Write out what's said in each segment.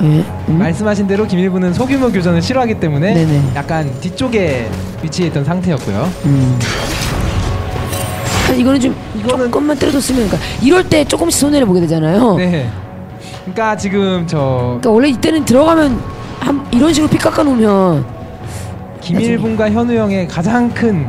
말씀하신 대로 김일부는 소규모 교전을 싫어하기 때문에 네네. 약간 뒤쪽에 위치해 있던 상태였고요. 이거는 조금만 때려줬으면, 그러니까 이럴 때 조금씩 손해를 보게 되잖아요. 네. 그러니까 지금 그러니까 원래 이때는 들어가면 이런 식으로 피 깎아놓으면 김일분과 현우 형의 가장 큰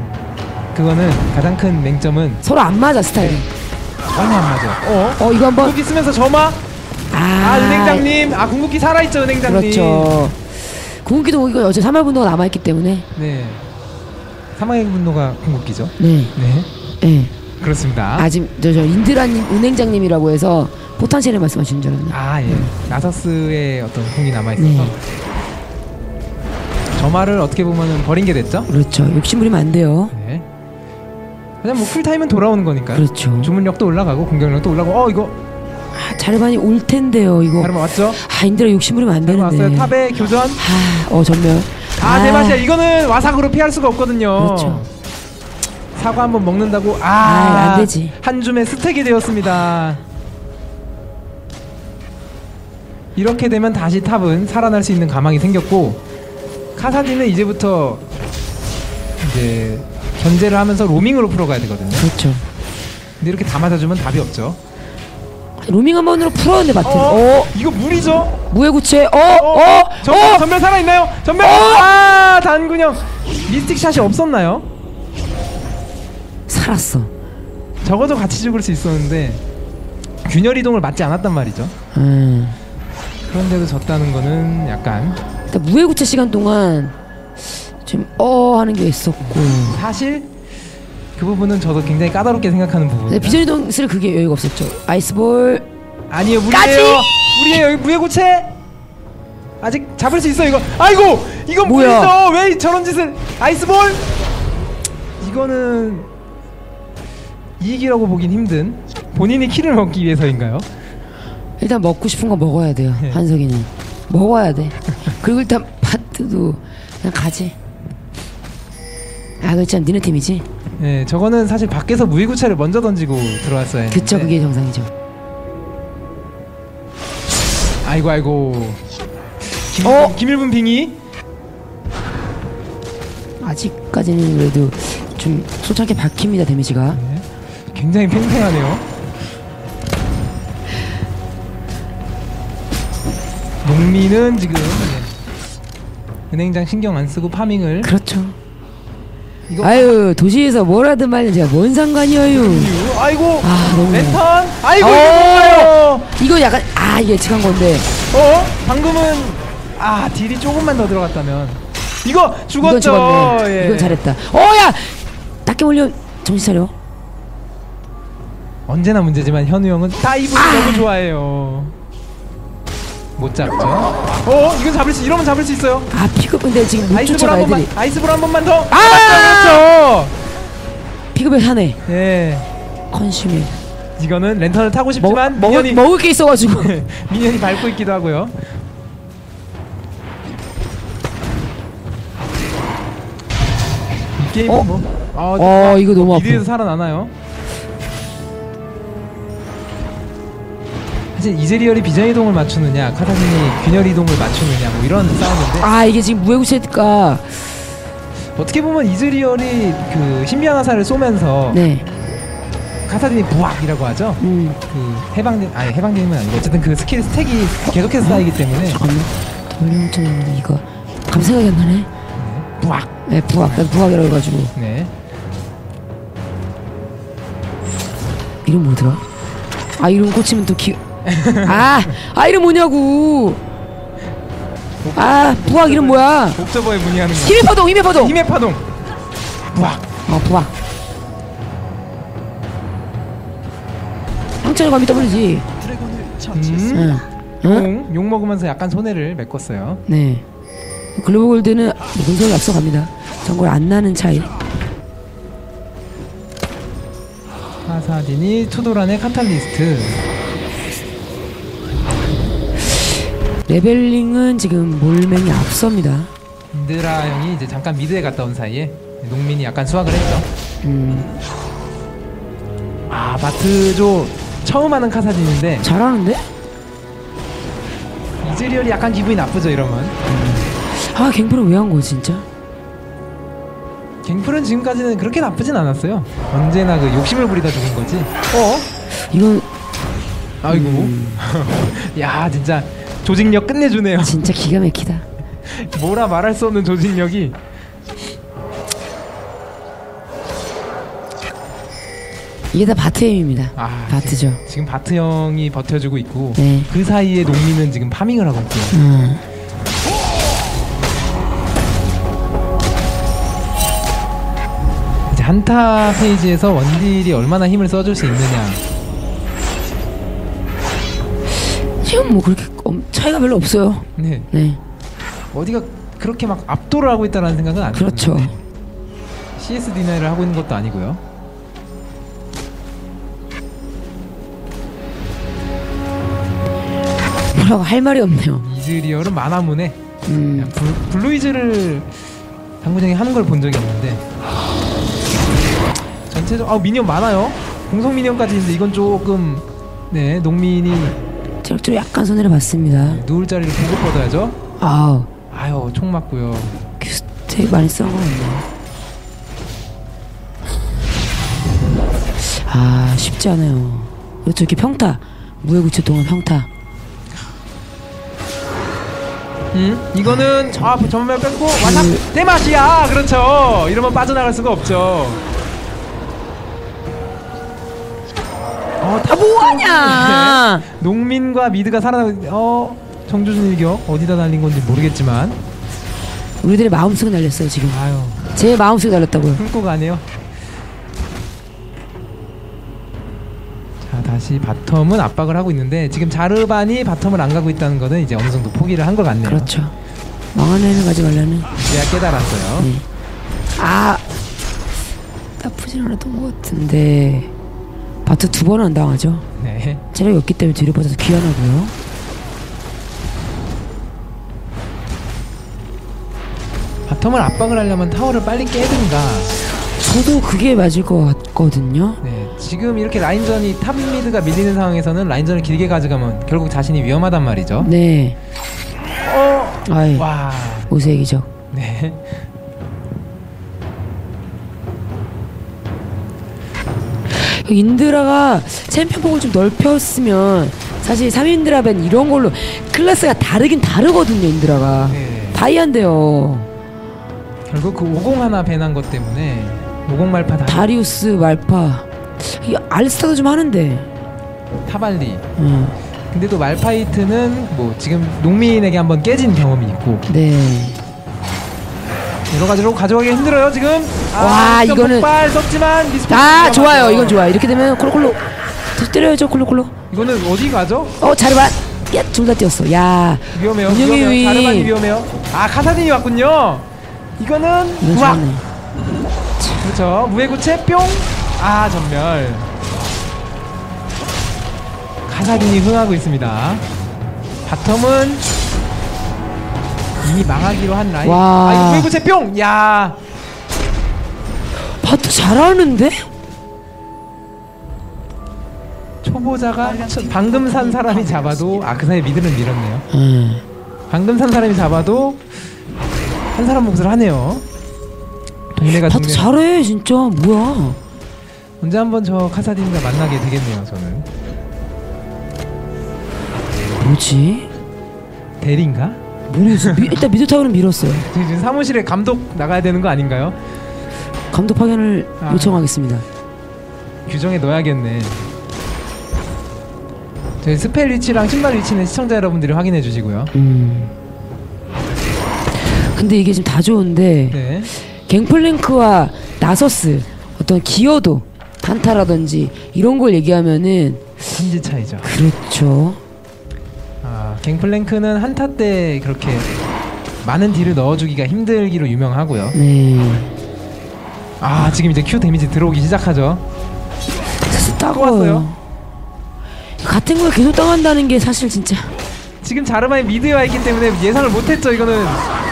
맹점은 서로 안 맞아, 스타일이. 전혀 안 맞아. 이거 한번 궁극기 쓰면서 점화. 은행장님. 궁극기 살아있죠, 은행장님. 그렇죠. 궁극기도 이거 어제 사망의 분노가 남아있기 때문에. 네. 사망의 분노가 궁극기죠. 네. 그렇습니다. 지금 저 인드라님, 은행장님이라고 해서 포탄시를 말씀하시는 줄 알았네. 예. 나서스의 어떤 궁이 남아있어서 점화를 어떻게 보면은 버린 게 됐죠. 그렇죠. 욕심부리면 안 돼요. 네. 그냥 뭐 쿨타임은 돌아오는 거니까. 그렇죠. 주문력도 올라가고 공격력도 올라가고. 이거 자르반이 올 텐데요. 이거. 자르반 왔죠? 인드라 욕심부리면 안 되는데. 왔어요. 탑에 교전. 전멸. 대마시아. 이거는 와삭으로 피할 수가 없거든요. 그렇죠. 사과 한번 먹는다고. 안 되지. 한 줌의 스택이 되었습니다. 이렇게 되면 다시 탑은 살아날 수 있는 가망이 생겼고, 카사딘은 이제부터 이제 견제를 하면서 로밍으로 풀어가야 되거든요. 그렇죠. 근데 이렇게 다 맞아주면 답이 없죠. 로밍 한 번으로 풀었는데 바틀. 이거 무리죠? 무해구체. 전멸 살아있나요? 전멸. 단군형 미스틱 샷이 없었나요? 살았어. 적어도 같이 죽을 수 있었는데 균열 이동을 맞지 않았단 말이죠. 그런데도 졌다는 거는 약간 무해구체 시간 동안 좀 하는 게 있었고, 사실 그 부분은 저도 굉장히 까다롭게 생각하는 부분이에요. 비전이동 쓸 그게 여유가 없었죠. 아이스볼. 아니에요, 무리예요. 무해구체 아직 잡을 수 있어. 이거 이건 무리죠. 왜 저런 짓을. 아이스볼. 이거는 이익이라고 보긴 힘든, 본인이 킬을 먹기 위해서인가요? 일단 먹고 싶은 거 먹어야 돼요. 한석이는 먹어야 돼. 그리고 일단 바트도 그냥 가지. 그렇지, 니네 팀이지. 네, 저거는 사실 밖에서 무위구체를 먼저 던지고 들어왔어야 했는데. 그쵸, 그게 정상이죠. 아이고. 김일분 빙의. 아직까지는 그래도 좀 솔직하게 박힙니다, 데미지가. 굉장히 팽팽하네요. 농민은 지금 은행장 신경 안 쓰고 파밍을. 그렇죠. 도시에서 뭘 하든 말든 제가 뭔 상관이에요. 랜턴. 이거 뭔가요? 이거 약간 이게 예측한 건데. 방금은 딜이 조금만 더 들어갔다면 이거 죽었죠. 이건 잘했다. 야, 딱히 몰려. 정신 차려. 언제나 문제지만 현우 형은 다이브를 너무 좋아해요. 못 잡죠. 이러면 잡을 수 있어요. 픽업. 근데 지금 못 쫓아가 애들이. 아이스볼 한 번만 더. 그렇죠. 픽업을 하네. 네. 컨슈밍. 이거는 랜턴을 타고 싶지만 먹을 게 있어가지고 미니언이 밟고 있기도 하고요. 이 게임은 이거 너무 아파. 미드에서 살아나나요? 사실 이즈리얼이 비전 이동을 맞추느냐, 카사딘이 균열 이동을 맞추느냐, 뭐 이런 싸움인데. 이게 지금 무해구체니까 어떻게 보면 이즈리얼이 그 신비한 화살을 쏘면서 카사딘이 부악이라고 하죠. 그 해방되면 아니고 어쨌든 그 스택이 계속해서 쌓이기 때문에. 잠깐만. 돌려놓자는 이거 감생각이 안 나네. 부악. 부악. 난 부악이라고 해가지고. 이름 뭐더라? 이름 꽂히면 또 이름 뭐냐고. 부악 이름 뭐야? 옥저버에 문의하는 거. 힘의 파동. 부악. 부악. 황천에 가면 떠버리지. 욕 먹으면서 약간 손해를 메꿨어요. 네. 글로벌 골드는 분석이 앞서갑니다. 정말 안 나는 차이. 카사딘이 투도란의 카탈리스트. 레벨링은 지금 몰맹이 앞섭니다. 인드라 형이 이제 잠깐 미드에 갔다 온 사이에 농민이 약간 수확을 했죠. 바트조 처음 하는 카사딘인데 잘하는데? 이즈리얼이 약간 기분이 나쁘죠 이러면. 아 갱플은 왜 한 거야 진짜? 갱플은 지금까지는 그렇게 나쁘진 않았어요. 언제나 그 욕심을 부리다 죽은 거지. 이건 아이고. 야 진짜 조직력 끝내주네요. 진짜 기가 막히다. 뭐라 말할 수 없는 조직력이. 이게 다 바트임입니다. 바트죠. 지금 바트 형이 버텨주고 있고 네. 그 사이에 농민은 지금 파밍을 하고 있고요. 이제 한타 페이지에서 원딜이 얼마나 힘을 써줄 수 있느냐. 지금 뭐 그렇게 차이가 별로 없어요. 네. 네. 어디가 그렇게 막 압도를 하고 있다는 생각은 안 들어요. 그렇죠. CS 디나이를 하고 있는 것도 아니고요. 뭐라고 할 말이 없네요. 이즈리얼은 만화문에 블루이즈를 당구장에 하는 걸 본 적이 있는데 전체적으로 미니언 많아요. 공성 미니언까지 있는데 이건 조금 네 농민이 체력적으로 약간 손해를 봤습니다. 누울 자리를 보고 뻗어야죠. 아유 총 맞고요. 큐스테이 많이 쓴 거 같네요. 쉽지 않아요. 그렇죠. 이렇게 평타 무해구체 동안 평타. 이거는 전면 뺏고 완납 대맛이야. 그렇죠. 이러면 빠져나갈 수가 없죠. 다 뭐하냐. 네. 농민과 미드가 살아나고 정조준 일격 어디다 날린 건지 모르겠지만 우리들의 마음속에 날렸어요 지금. 아유 제 마음속에 날렸다고요. 훑고 가네요. 자 다시 바텀은 압박을 하고 있는데 지금 자르반이 바텀을 안 가고 있다는 거는 이제 어느 정도 포기를 한 것 같네요. 그렇죠. 망한 애는 가지 말라는. 이제야 깨달았어요. 네. 나쁘진 않았던 것 같은데 바트 2번은 안 당하죠. 네. 체력이 없기 때문에 뒤로 빠져서 귀환하고요. 바텀을 압박을 하려면 타워를 빨리 깨든가. 저도 그게 맞을 것 같거든요. 네, 지금 이렇게 라인전이 탑 미드가 밀리는 상황에서는 라인전을 길게 가져가면 결국 자신이 위험하단 말이죠. 네. 와. 오세의 기적. 네. 인드라가 챔피언폭을 좀 넓혔으면 사실 3인 드랍엔 이런 걸로 클래스가 다르긴 다르거든요. 인드라가 다이아인데요. 결국 그 50 하나 배난 것 때문에 50 말파 다리우스 말파 이 알스타도 좀 하는데 타발리. 근데 또 말파이트는 뭐 지금 농민에게 한번 깨진 경험이 있고. 네. 여러 가지로 가져가기 힘들어요 지금. 와 이거는 폭발 썼지만 좋아요. 이건 좋아. 이렇게 되면 콜로콜로 다시 때려야죠. 콜로콜로. 이거는 어디 가죠? 자르반. 둘 다 뛰었어. 야 위험해요. 자르반이 위험해요. 카사딘이 왔군요. 이거는 우와. 그렇죠. 무해구체 뿅. 전멸. 카사딘이 흥하고 있습니다. 바텀은 이미 망하기로 한 라인. 이거 무해구체 뿅. 야. 바트 잘하는데? 초보자가 방금 산 사람이 잡아도 그 사이에 미드는 밀었네요. 방금 산 사람이 잡아도 한 사람 몫을 하네요. 동네가 바트 잘해 진짜. 뭐야. 언제 한번 저 카사딘과 만나게 되겠네요. 저는. 뭐지? 대리인가? 모르겠어. 일단 미드 타워는 밀었어요. 지금 사무실에 감독 나가야 되는 거 아닌가요? 감독 파견을 요청하겠습니다. 규정에 넣어야겠네. 저희 스펠 위치랑 신발 위치는 시청자 여러분들이 확인해 주시고요. 근데 이게 지금 다 좋은데 갱플랭크와 나서스 어떤 기여도 한타라든지 이런 걸 얘기하면은 한지 차이죠. 그렇죠. 갱플랭크는 한타 때 그렇게 많은 딜을 넣어주기가 힘들기로 유명하고요. 지금 이제 Q 데미지 들어오기 시작하죠. 따가워요. 같은 걸 계속 당한다는 게 사실 진짜. 지금 자르반이 미드에 와 있기 때문에 예상을 못했죠. 이거는.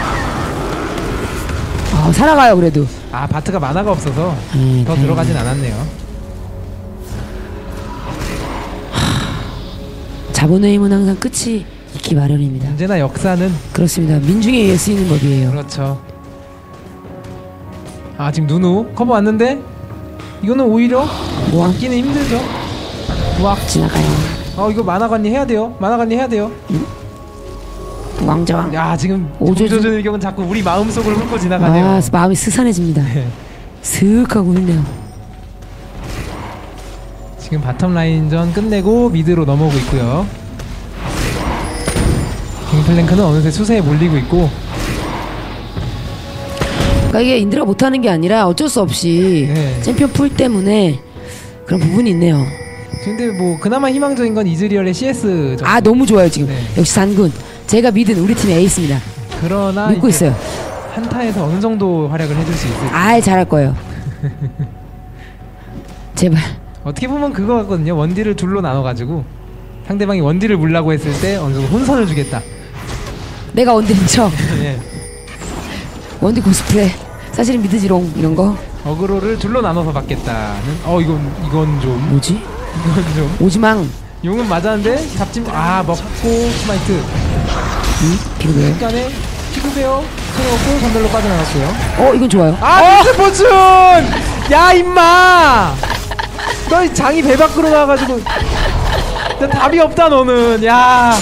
살아가요 그래도. 바트가 만화가 없어서 더 들어가진 않았네요. 자본의 힘은 항상 끝이 있기 마련입니다. 언제나 역사는 그렇습니다. 민중에 의해 쓰이는 법이에요. 그렇죠. 아 지금 누누 커버 왔는데 이거는 오히려 막기는 힘들죠. 무악 지나가요. 이거 만화관리 해야 돼요. 만화관리 해야 돼요. 왕자왕. 야 지금 조조준 일경은 자꾸 우리 마음속을 훑고 지나가네요. 아 마음이 스산해집니다. 네. 슥 하고 흘네요. 지금 바텀 라인전 끝내고 미드로 넘어오고 있고요. 갱플랭크는 어느새 수세에 몰리고 있고. 그러니까 이게 인드가 못하는 게 아니라 어쩔 수 없이 챔피언 풀 때문에 그런 부분이 있네요. 근데 뭐 그나마 희망적인 건 이즈리얼의 CS 아 너무 좋아요 지금. 역시 단군. 제가 믿은 우리 팀의 에이스입니다. 그러나 믿고 있어요. 한타에서 어느 정도 활약을 해줄 수 있을지. 잘할 거예요. 제발. 어떻게 보면 그거 같거든요. 원딜을 둘로 나눠가지고 상대방이 원딜을 물라고 했을 때 어느 정도 혼선을 주겠다. 내가 원딜인 척. 네. 원딜 코스프레. 사실은 미드지롱 이런 거. 어그로를 둘로 나눠서 받겠다는. 이건 좀. 뭐지? 이건 좀. 오지망. 용은 맞았는데 잡진. 먹고 스마이트. 비교돼요. 시간에 피그베어 쳐놓고 전멸로 빠져나갔고요. 이건 좋아요. 미스포춘! 야 임마! 너 장이 배 밖으로 나와가지고 답이 없다 너는. 야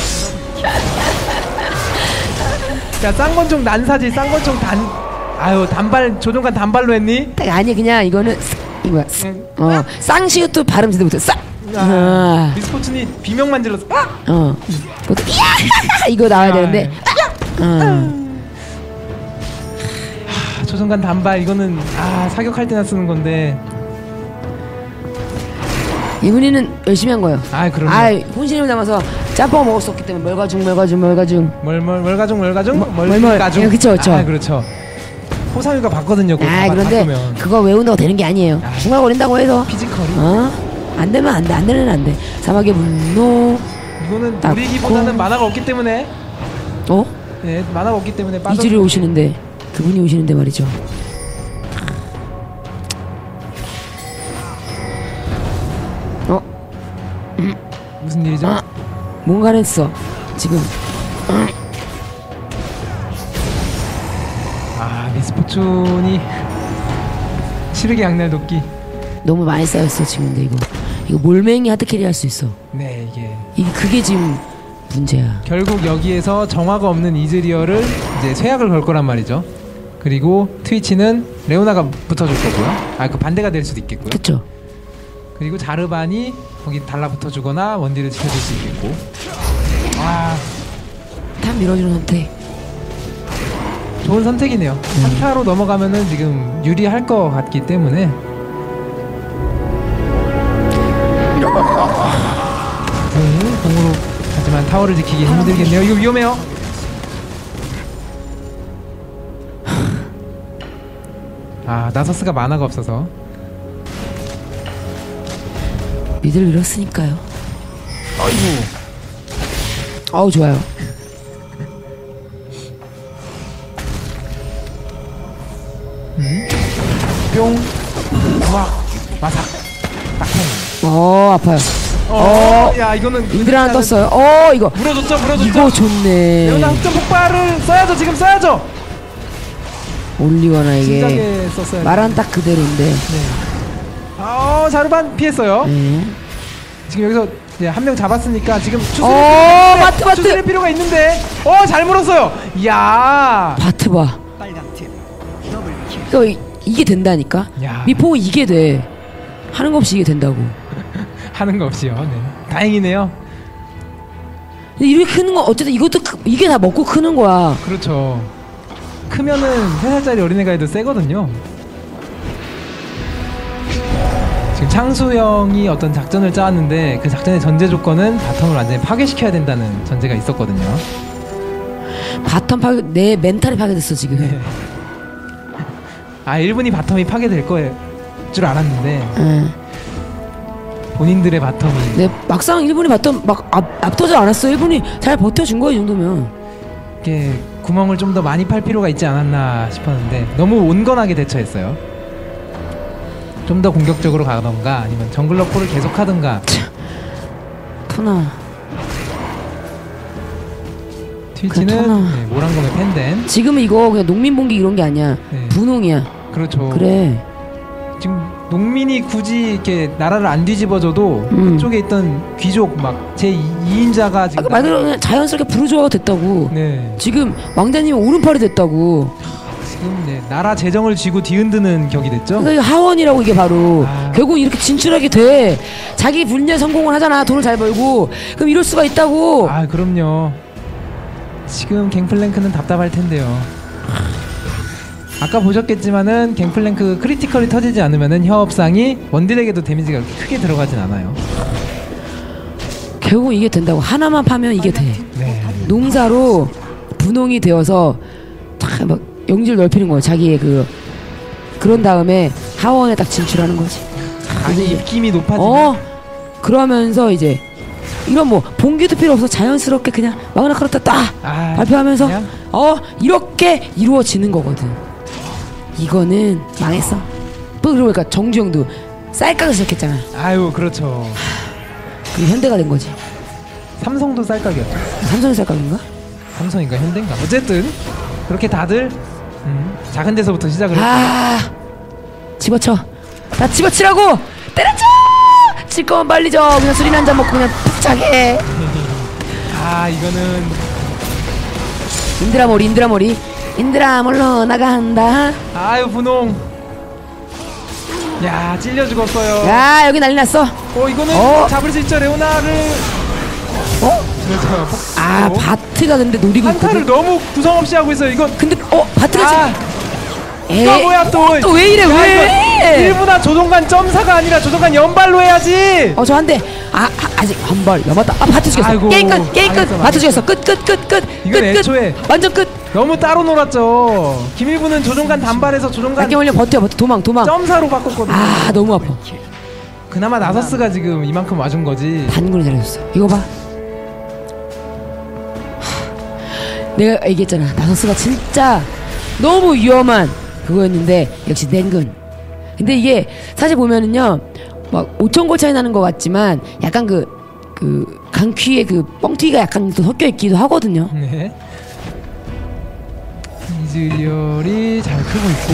쌍권총 난사지. 쌍권총 단발 조종관 단발로 했니? 아니 그냥 이거는 이거야. 쌍시읒도 발음 제대로 못해. 미스포춘이 비명만 질렀어. 보통 이거 나와야 되는데. 조종관 단발 이거는 사격할 때나 쓰는 건데. 이분이는 열심히 한 거예요. 그럼요. 혼신을 담아서 짬뽕 먹을 수 없기 때문에 멀가중. 그쵸. 그렇죠. 호상이가 봤거든요. 그런데 그거 외운다고 되는 게 아니에요. 중얼거린다고 해서 피지컬이. 안 되면 안 돼. 안 되면 안 돼. 사막의 분노. 이거는 노리기보다는 만화가 없기 때문에. 네, 만화가 없기 때문에 빠져. 이즈리 오시는데 그분이 오시는데 말이죠. 무슨 일이죠? 뭔가 했어 지금. 미스포춘이 시르게 양날 돕기 너무 많이 쌓였어 지금. 근데 이거 몰맹이 하드캐리 할 수 있어. 네 그게 지금 문제야. 결국 여기에서 정화가 없는 이즈리얼을 이제 쇠약을 걸 거란 말이죠. 그리고 트위치는 레오나가 붙어줄 거고요. 그 반대가 될 수도 있겠고요. 그쵸. 그리고 자르반이 거기 달라붙어주거나 원딜을 지켜줄 수 있겠고. 다 밀어주는 선택. 좋은 선택이네요. 한타로 넘어가면은 지금 유리할 것 같기 때문에. 공으로 하지만 타워를 지키기 힘들겠네요. 이거 위험해요. 나서스가 만화가 없어서 미드를 밀었으니까요. 좋아요. 뿅. 마삭. 딱행. 아파요. 야 이거는 인들 하나 떴어요. 이거 물어줬죠. 이거 좋네. 레오나 흑점 폭발을 써야죠. 지금 써야죠. 올리거나 이게 진작에 썼어야 말한 딱 그대로인데. 자르반 피했어요. 지금 여기서 한 명 잡았으니까 지금 추스릴 필요가 있는데. 잘 물었어요. 이야. 바트 봐. 그러니까 이게 된다니까. 미포는 이게 돼. 하는 거 없이 이게 된다고. 하는 거 없이요. 네. 다행이네요. 근데 이렇게 크는 거 어쨌든 이것도 이게 다 먹고 크는 거야. 그렇죠. 크면은 3살짜리 어린애가 해도 세거든요. 지금 창수 형이 어떤 작전을 짜왔는데 그 작전의 전제 조건은 바텀을 완전히 파괴시켜야 된다는 전제가 있었거든요. 바텀 파괴, 내 멘탈이 파괴됐어 지금. 네. 1분이 바텀이 파괴될 거일 줄 알았는데 본인들의 바텀이. 네, 막상 1분이 바텀 막 앞서지 않았어. 1분이 잘 버텨준 거야 이 정도면. 이게 구멍을 좀 더 많이 팔 필요가 있지 않았나 싶었는데 너무 온건하게 대처했어요. 좀 더 공격적으로 가던가 아니면 정글러 폴을 계속 하던가. 푸나 트위치는 네, 모란검의 펜덴. 지금은 이거 그냥 농민봉기 이런 게 아니야. 네. 분홍이야. 그렇죠. 그래. 지금 농민이 굳이 이렇게 나라를 안 뒤집어줘도 그쪽에 있던 귀족 막 제2인자가 지금 말 그대로 그냥 자연스럽게 부르주아가 됐다고. 네. 지금 왕자님은 오른팔이 됐다고. 지금 네, 나라 재정을 쥐고 뒤흔드는 격이 됐죠. 그러니까 하원이라고 이게 바로 결국 이렇게 진출하게 돼. 자기 분야 성공을 하잖아. 돈을 잘 벌고. 그럼 이럴 수가 있다고. 아 그럼요. 지금 갱플랭크는 답답할 텐데요. 아까 보셨겠지만은 갱플랭크 크리티컬이 터지지 않으면은 혀업상이 원딜에게도 데미지가 그렇게 크게 들어가진 않아요. 결국 이게 된다고. 하나만 파면 이게 돼. 네. 농사로 분홍이 되어서 막 영지를 넓히는 거예요. 자기의 그런 다음에 하원에 딱 진출하는 거지. 자기 입김이 높아지면 그러면서 이제 이런 뭐 봉기도 필요 없어. 자연스럽게 그냥 마그나 카르타 딱 발표하면서 그냥? 이렇게 이루어지는 거거든. 이거는 망했어. 또 그러니까 정주영도 쌀각을 시작했잖아. 아유 그렇죠. 그리고 현대가 된 거지. 삼성도 쌀각이었죠. 삼성이 쌀각인가? 삼성인가 현대인가. 어쨌든 그렇게 다들 작은 데서부터 시작을 했죠. 집어쳐. 나 집어치라고. 때려쳐. 칠 거면 빨리 줘. 그냥 술이나 한잔 먹고 그냥 푹 자게. 이거는 인드라머리 인드라 몰러 나간다. 아유 분홍. 야 찔려 죽었어요. 야 여기 난리 났어. 이거는 잡을 수 있죠. 레오나를 그렇죠. 바트가 근데 노리고 한타를 너무 구성 없이 하고 있어요. 이건 근데 바트가 이거 뭐야 또 왜 이래 왜? 1분아 조종관 점사가 아니라 조종관 연발로 해야지. 저 한 대. 아직 한 발 남았다. 바트 죽였어. 아이고, 게임 끝. 바트 죽였어. 끝. 이건 애초에 완전 끝. 너무 따로 놀았죠. 김일부는 조종관 단발에서 조종관 약게 올려 버텨 도망. 점사로 바꿨거든요. 너무 아파. 그나마 나서스가 지금 이만큼 와준 거지. 단군을 잘해줬어. 이거 봐. 내가 얘기했잖아. 나서스가 진짜 너무 위험한 그거였는데 역시 낸군. 근데 이게 사실 보면은요 막 5,000골 차이 나는 것 같지만 약간 그 강퀴의 그 뻥튀기가 약간 또 섞여 있기도 하거든요. 네. 이즈리얼이 잘 크고 있고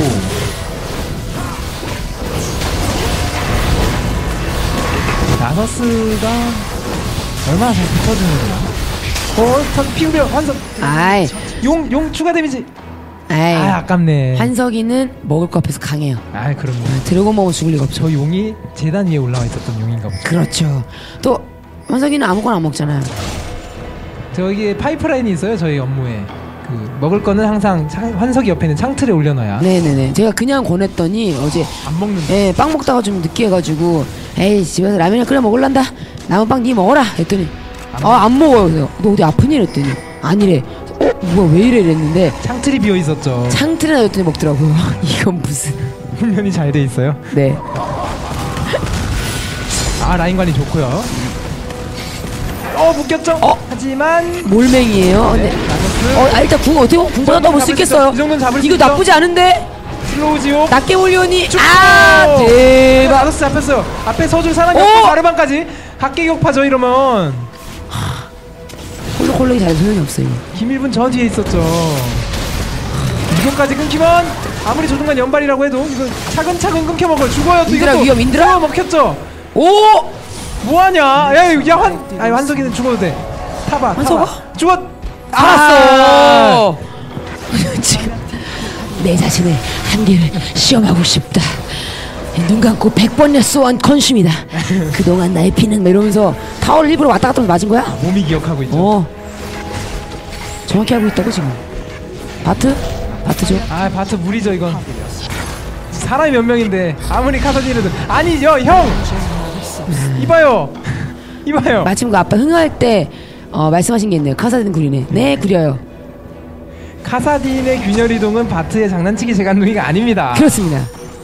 나서스가 얼마나 잘 붙어주는구나. 피우려 환석. 용 추가 데미지. 아깝네. 환석이는 먹을 거 앞에서 강해요. 그럼요. 드래곤 먹으면 죽을 리가 없죠. 저 용이 재단 위에 올라와 있었던 용인가 보죠. 그렇죠. 또 환석이는 아무거나 안 먹잖아요. 저기에 파이프라인이 있어요. 저희 업무에. 먹을 거는 항상 환석이 옆에 있는 창틀에 올려놔야. 네네네. 제가 그냥 권했더니 어제 안 먹는데. 빵 먹다가 좀 느끼해가지고 집에서 라면을 끓여 먹을란다. 남은 빵 니 먹어라 했더니 안 먹어요. 그래서 너 어디 아프니? 이랬더니 아니래. 뭐야 왜 이래 이랬는데 창틀이 비어 있었죠. 창틀에 놔뒀더니 먹더라고요. 이건 무슨 훈련이 잘 돼 있어요. 네. 라인 관리 좋고요. 묶였죠. 하지만 몰맹이에요. 네. 일단 궁 어떻게 궁보다 더 못 쓰겠어요. 이 정도는 잡을 수 이거 있죠? 나쁘지 않은데. 슬로우 지옥. 낮게 올려니. 대박. 나서스 잡혔어요. 앞에 서줄 사람이 없고 가르반까지 각계격파죠 이러면. 콜록이 잘 소용이 없어요. 김일분 저 뒤에 있었죠. 이것까지 끊기면 아무리 조종관 연발이라고 해도 이거 차근차근 끊겨 먹어요. 죽어요. 또 인드라 이것도 위험. 인드라 먹혔죠. 뭐하냐? 환석이는 죽어도 돼. 타봐. 환석아? 죽었. 알았어. 지금 내 자신의 한계를 시험하고 싶다. 눈 감고 100번이나 쏘한 컨슘이다. 그동안 나의 피는 이러면서 타워를 일부러 왔다 갔다 맞은 거야? 몸이 기억하고 있죠. 정확히 하고 있다고 지금. 바트죠. 바트 무리죠 이건. 사람이 몇 명인데 아무리 카사딘이라도 아니죠 형. 이봐요. 마침 그 아빠 흥할 때 말씀하신 게 있네요. 카사딘 구리네. 네 구려요. 카사딘의 균열 이동은 바트의 장난치기 재간둥이가 아닙니다. 그렇습니다.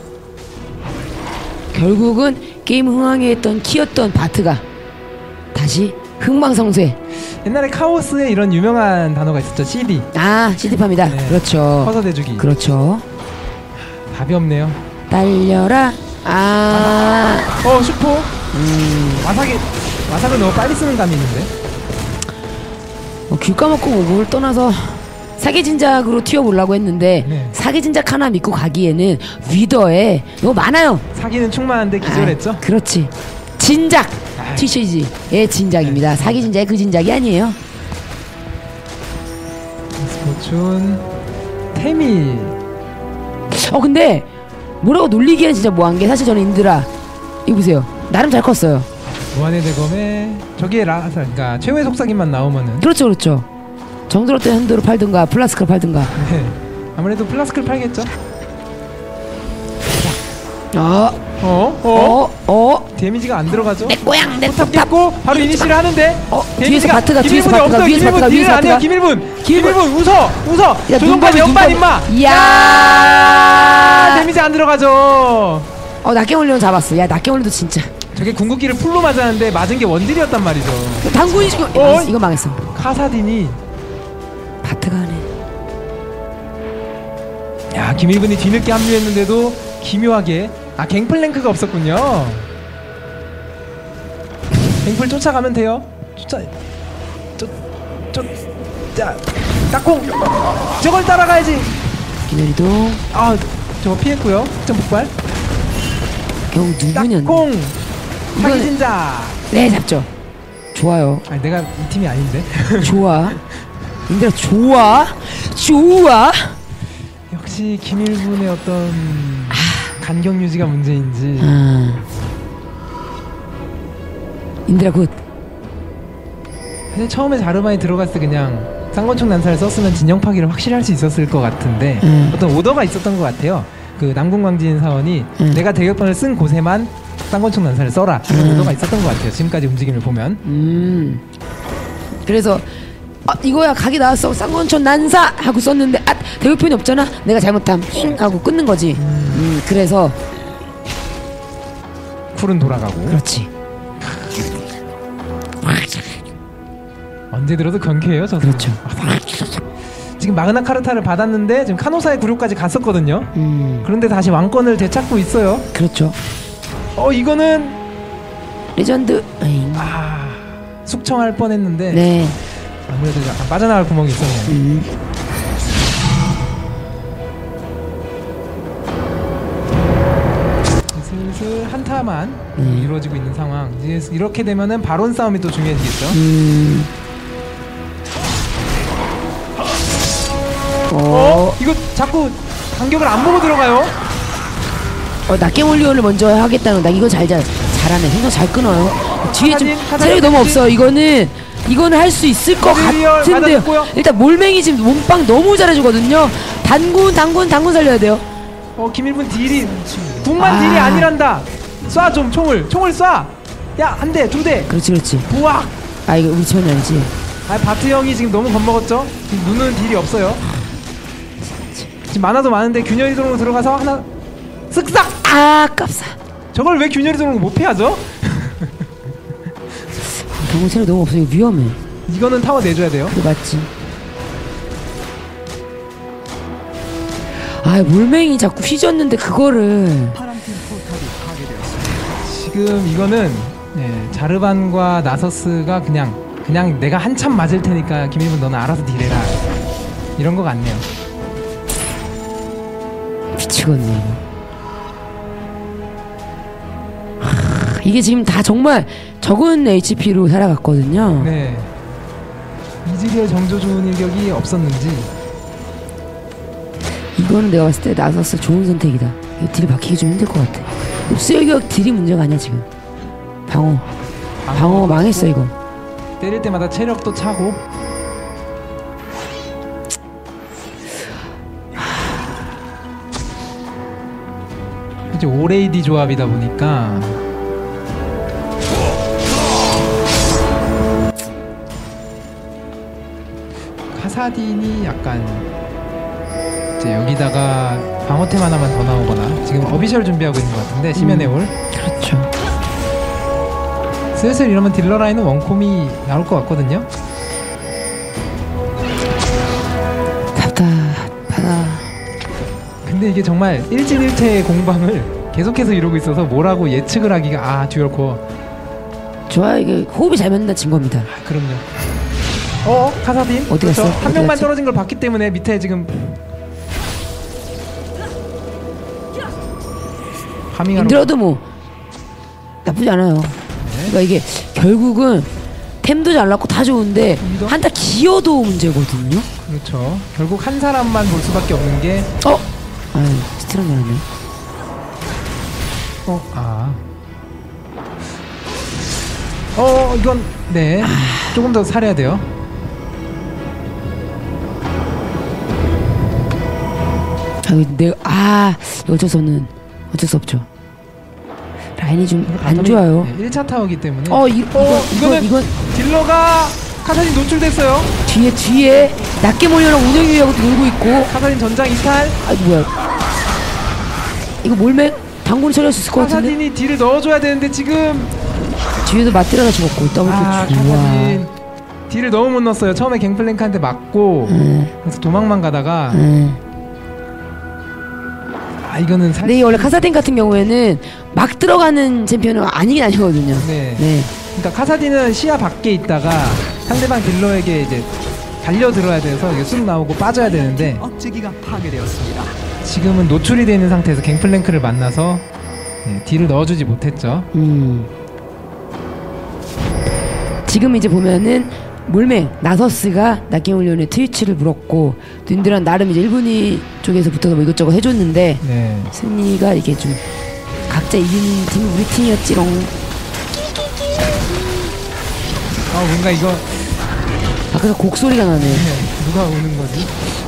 결국은 게임 흥황에 했던 키였던 바트가 다시 흥망성쇠. 옛날에 카오스에 이런 유명한 단어가 있었죠. CD. CD팝니다. 네. 그렇죠. 커서 대주기. 그렇죠. 답이 없네요. 달려라. 슈퍼. 와삭은 너무 빨리 쓰는 감이 있는데. 귤 까먹고 뭘 떠나서 사기진작으로 튀어보려고 했는데 네. 사기진작 하나 믿고 가기에는 위더에 너무 많아요. 사기는 충만한데 기절했죠? 그렇지. 진작 TCG의 진작입니다. 네. 사기진작의 그 진작이 아니에요. 스포춘 태미. 근데 뭐라고 놀리기엔 진짜 뭐한 게 사실 저는 인드라 이거 보세요. 나름 잘 컸어요. 무한의 대검에 저기에 그러니까 최후의 속삭임만 나오면은 그렇죠. 정들었던 핸드로 팔든가 플라스크를 팔든가. 네. 아무래도 플라스크를 팔겠죠. 데미지가 안 들어가죠. 내 꼬양 내 포탑 깼고 바로 이니시를 하는데 뒤에서 바트가 김일분이 없어요. 김일분 딜을 안 해요. 김일분 웃어 조종관 연반 임마. 이야 데미지 안 들어가죠. 낫게몰리는 잡았어. 야 낫게몰리도 진짜 저게 궁극기를 풀로 맞았는데 맞은 게 원딜이었단 말이죠. 당군이 지금 이거 망했어. 카사딘이 바트가 하네. 야 김일분이 뒤늦게 합류했는데도 기묘하게 갱플랭크가 없었군요. 갱플 쫓아가면 돼요. 자 딱콩 저걸 따라가야지. 기다리도 저거 피했고요. 점 폭발. 겨우 누구냐? 딱콩 사기진자. 네 잡죠. 좋아요. 내가 이 팀이 아닌데. 좋아. 인들아 좋아. 역시 김일분의 어떤 간격 유지가 문제인지. 인들아 굿. 사실 처음에 자르반이 들어갔을 때 그냥 쌍권총 난사를 썼으면 진영 파기를 확실히 할 수 있었을 것 같은데 어떤 오더가 있었던 것 같아요. 그 남궁광진 사원이 내가 대격번을 쓴 곳에만 쌍권총 난사를 써라 이런 오더가 있었던 것 같아요. 지금까지 움직임을 보면. 그래서 이거야 각이 나왔어 쌍권총 난사 하고 썼는데 대격편이 없잖아. 내가 잘못함 힝 하고 끊는 거지. 그래서 쿨은 돌아가고. 그렇지. 언제 들어도 경쾌해요 저도. 그렇죠. 지금 마그나 카르타를 받았는데 지금 카노사의 굴욕까지 갔었거든요. 그런데 다시 왕권을 되찾고 있어요. 그렇죠. 이거는 레전드. 숙청할 뻔했는데 네. 아무래도 약간 빠져나갈 구멍이 있었네요. 슬슬 한타만 이루어지고 있는 상황. 이제 이렇게 되면은 바론 싸움이 또 중요해지겠죠. 이거 자꾸 간격을 안 보고 들어가요. 낫게몰리온을 먼저 하겠다는. 나 이거 잘하네. 생각 잘 끊어요. 뒤에 좀 체력이 너무 없어. 이거는 할 수 있을 것 같은데요. 일단 몰맹이 지금 몸빵 너무 잘해주거든요. 단군 살려야 돼요. 김일분 딜이 궁만 딜이 아니란다. 쏴 좀 총을 쏴. 야 한 대 두 대. 그렇지. 부악. 이거 우리 팀이 아니지. 바트 형이 지금 너무 겁먹었죠. 지금 눈은 딜이 없어요. 지금 만화도 많은데 균열이 도롱으로 들어가서 하나 쓱싹. 아깝사. 저걸 왜 균열이 도롱을 못 피하죠? 너무 체력 너무 없어. 이거 위험해. 이거는 타워 내줘야 돼요. 그래 맞지. 몰맹이 자꾸 휘졌는데 그거를. 지금 이거는 자르반과 나서스가 그냥 내가 한참 맞을 테니까 김일분 너는 알아서 딜해라 이런 거 같네요. 미치겠네. 이게 지금 다 정말 적은 HP로 살아갔거든요. 네. 이즈리얼 정조 좋은 일격이 없었는지. 이거는 내가 봤을 때 나서스 좋은 선택이다. 이거 딜이 박히기 좀 힘들 것 같아. 흡수일격 딜이 문제가 아니야 지금. 방어 망했어 이거. 때릴 때마다 체력도 차고. 이제 오레이디 조합이다 보니까 카사딘이 약간 이제 여기다가 방어템 하나만 더 나오거나 지금 어비셜 준비하고 있는 것 같은데 심연의 올. 그렇죠. 슬슬 이러면 딜러 라인은 원콤이 나올 것 같거든요. 답답하다. 근데 이게 정말 일진일퇴의 공방을 계속해서 이루고 있어서 뭐라고 예측을 하기가 듀얼코어. 좋아. 이게 호흡이 잘 맞는다 진 겁니다. 그럼요. 카사딘 어디 갔어? 그렇죠? 한 명만 떨어진 걸 봤기 때문에 밑에 지금 파밍하러 힘들어도 뭐 나쁘지 않아요. 그러니까 이게 결국은 템도 잘 났고 다 좋은데 한타 기어도 문제거든요. 그렇죠. 결국 한 사람만 볼 수밖에 없는 게 아유 스트랑 나네. 이건 네 조금 더 살해야 돼요. 내가 어쩔 수 없죠. 라인이 좀 안 좋아요. 1차 타워기 때문에. 이건 딜러가 카사딘 노출됐어요. 뒤에 낮게 몰려라 운영유하고 놀고 있고. 카사딘 전장 이탈. 뭐야? 이거 몰맥 당구를 처리할 수 있을 것 같은데. 카사딘이 딜을 넣어줘야 되는데 지금 뒤에도 맞들어가 죽었고 더블킥. 카사딘 딜을 너무 못 넣었어요. 처음에 갱플랭크한테 맞고 그래서 도망만 가다가. 이거는 근데 원래 카사딘 같은 경우에는 막 들어가는 챔피언은 아니긴 아니거든요. 네. 그러니까 카사딘은 시야 밖에 있다가 상대방 딜러에게 이제 달려들어야 돼서 이게 쑥 나오고 빠져야 되는데 억제기가 파괴되었습니다. 지금은 노출이 되어 있는 상태에서 갱플랭크를 만나서 딜을 넣어주지 못했죠. 지금 이제 보면은 몰맥 나서스가 낙계훈련의 트위치를 물었고 딘드란 나름 이제 1분위 쪽에서 붙어서 뭐 이것저것 해줬는데 승리가 이게 좀 각자 이기는 팀이 우리 팀이었지롱. 뭔가 이거 밖에서 곡소리가 나네. 누가 오는 거지?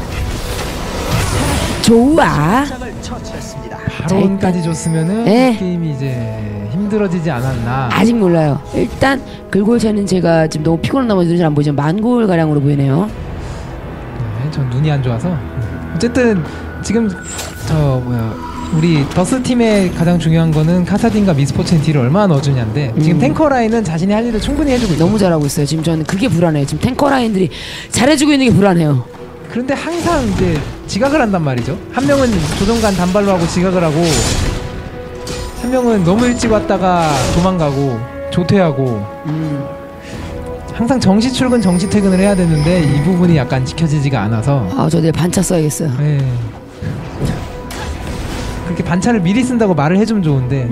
좋아. 바론까지 줬으면은 게임이 이제 힘들어지지 않았나. 아직 몰라요. 일단 글골차는 제가 지금 너무 피곤한 나머지 눈이 잘 안 보이지만 만골 가량으로 보이네요. 전 눈이 안 좋아서. 어쨌든 지금 우리 더스 팀의 가장 중요한 거는 카사딘과 미스포츠의 딜을 얼마나 넣어주냐인데 지금 탱커 라인은 자신이 할 일을 충분히 해주고 있어요. 너무 잘하고 있어요. 지금 저는 그게 불안해요. 지금 탱커 라인들이 잘해주고 있는 게 불안해요. 그런데 항상 이제 지각을 한단 말이죠. 한 명은 조종간 단발로 하고 지각을 하고 한 명은 너무 일찍 왔다가 도망가고 조퇴하고 항상 정시 출근 정시 퇴근을 해야 되는데 이 부분이 약간 지켜지지가 않아서 저 내일 반차 써야겠어요. 그렇게 반차를 미리 쓴다고 말을 해주면 좋은데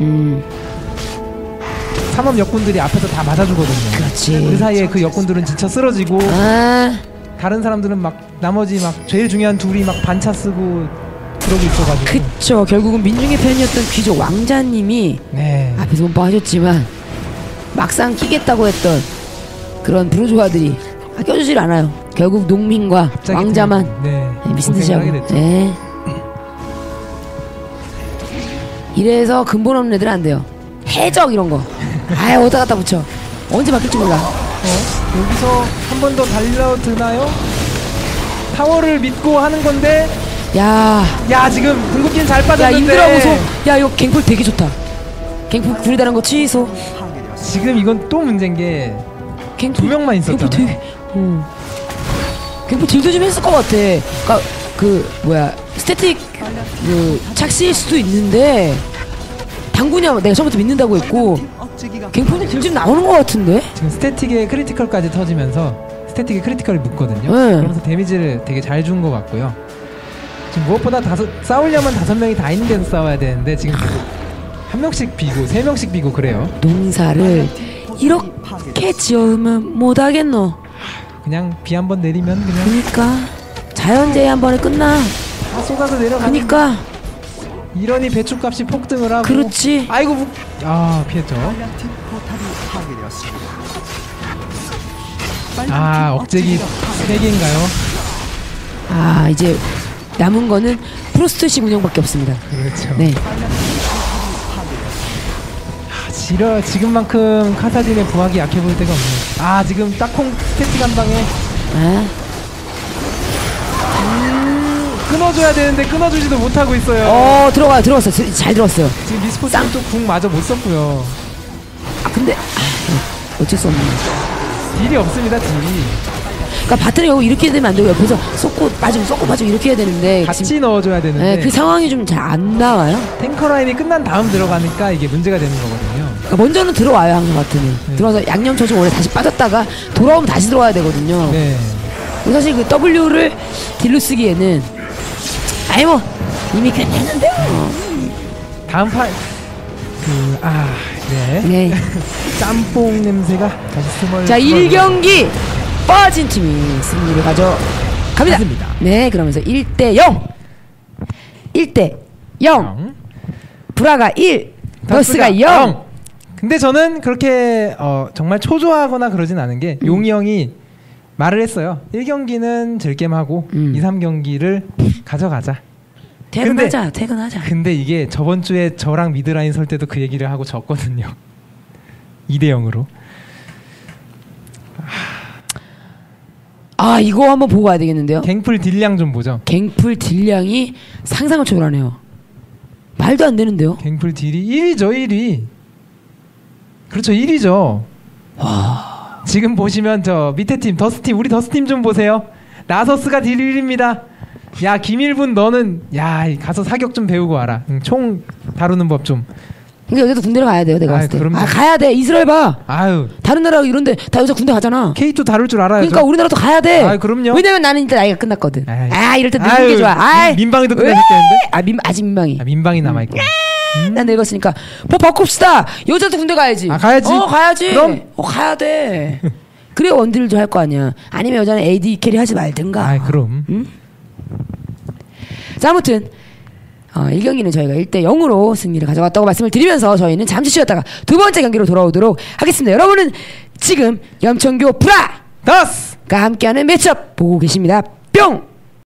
산업 역군들이 앞에서 다 맞아주거든요. 그렇지. 그 사이에 그 역군들은 지쳐 쓰러지고 다른 사람들은 막 나머지 막 제일 중요한 둘이 막 반차 쓰고 그러고 있어가지고. 그쵸. 결국은 민중의 편이었던 귀족 왕자님이 앞에서 몸빵 하셨지만 막상 끼겠다고 했던 그런 부르주아들이 껴주질 않아요. 결국 농민과 왕자만 미친듯이 하고. 이래서 근본 없는 애들은 안 돼요. 해적 이런 거 어디다 갖다 붙여. 언제 바뀔지 몰라. 여기서 한 번 더 달려드나요? 타워를 믿고 하는 건데 야 지금 궁극기는 잘 빠졌는데 인드라 보소. 이거 갱플 되게 좋다. 갱플 구리다는 거 취소. 지금 이건 또 문제인 게 두 명만 있었잖아. 갱플 딜도 좀 했을 것 같아. 그러니까 스태틱 착시일 수도 있는데 당구냐 내가 처음부터 믿는다고 했고 갱플은 딜 좀 나오는 것 같은데. 지금 스태틱의 크리티컬까지 터지면서 스태틱의 크리티컬이 붙거든요. 그러면서 데미지를 되게 잘 준 것 같고요. 지금 무엇보다 싸우려면 5명이 다 있는 데서 싸워야 되는데 지금 한 명씩 비고 3명씩 비고 그래요. 농사를 이렇게 지어오면 못하겠노. 그냥 비 한 번 내리면 그냥 그니까 자연재해 한 번에 끝나. 쏟아서 내려가. 그니까 이러니 배추값이 폭등을 하고. 그렇지. 아이고 피했죠. 억제기 3개인가요? 이제 남은 거는 프로스트식 운영밖에 없습니다. 그렇죠. 지금만큼 카사딘의 부하기 약해 보일 때가 없네요. 지금 딱콩 스태틱 한 방에 끊어줘야 되는데 끊어주지도 못하고 있어요. 들어왔어요. 잘 들어왔어요. 지금 미스포츠는 또 궁 마저 못 썼고요. 근데 어쩔 수 없네. 딜이 없습니다. 딜이. 그러니까 바텀이 여기 이렇게 되면 안 되고 옆에서 쏟고 빠지고 이렇게 해야 되는데 같이 넣어줘야 되는데 그 상황이 좀 잘 안 나와요. 탱커 라인이 끝난 다음 들어가니까 이게 문제가 되는 거거든요. 먼저는 들어와요 항상 같으면. 네. 들어와서 양념쳐서 원래 다시 빠졌다가 돌아오면 다시 들어와야 되거든요. 네. 사실 그 W를 딜로 쓰기에는 아니 뭐 이미 끝냈는데요. 다음 판 네. 짬뽕 냄새가 다시 스멀. 자 1경기 빠진 팀이 승리를 가져갑니다. 맞습니다. 네, 그러면서 1대0 브라가 1 더스가 0. 근데 저는 그렇게 정말 초조하거나 그러진 않은 게 용이 형이 말을 했어요. 1경기는 즐겜하고 2, 3경기를 가져가자. 퇴근하자. 근데 이게 저번 주에 저랑 미드라인 설 때도 그 얘기를 하고 졌거든요. 2대0으로. 이거 한번 보고 가야 되겠는데요. 갱플 딜량 좀 보죠. 갱플 딜량이 상상을 초월하네요. 말도 안 되는데요. 갱플 딜이 1위죠. 1위. 그렇죠. 1위죠. 와. 지금 보시면 저 밑에 팀 더스팀, 우리 더스팀 좀 보세요. 나서스가 딜 1위입니다. 야 김일분 너는 가서 사격 좀 배우고 와라. 총 다루는 법 좀. 근데 여자도 군대를 가야 돼요. 내가 봤을 때. 가야 돼. 이스라엘 봐. 다른 나라 이런데 다 여자 군대 가잖아. K2 다룰 줄 알아야죠. 그러니까 우리나라도 가야 돼. 그럼요. 왜냐면 나는 이제 나이가 끝났거든. 이럴 때 늙은 게 좋아. 민방위도 끝났겠는데? 아직 민방위. 민방위 남아있고. 난 늙었으니까 뭐 바꿉시다. 여자도 군대 가야지. 가야지. 가야지. 그럼 가야 돼. 그래 원딜도 할 거 아니야. 아니면 여자는 AD 캐리 하지 말든가. 그럼. 응? 자 아무튼 1경기는 저희가 1대0으로 승리를 가져갔다고 말씀을 드리면서 저희는 잠시 쉬었다가 두 번째 경기로 돌아오도록 하겠습니다. 여러분은 지금 염천교 브라 더스가 함께하는 매치업 보고 계십니다. 뿅!